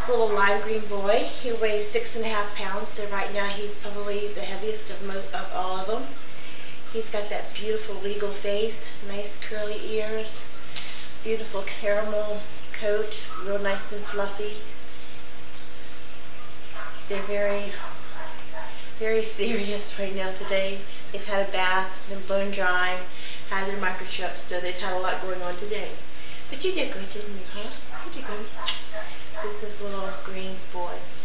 little lime green boy. He weighs 6.5 pounds, so right now he's probably the heaviest of all of them. He's got that beautiful regal face, nice curly ears, beautiful caramel coat, real nice and fluffy. They're very, very serious right now today. They've had a bath, been bone drying, had their microchips, so they've had a lot going on today. But you did good, didn't you, huh? You did good. This is little green boy.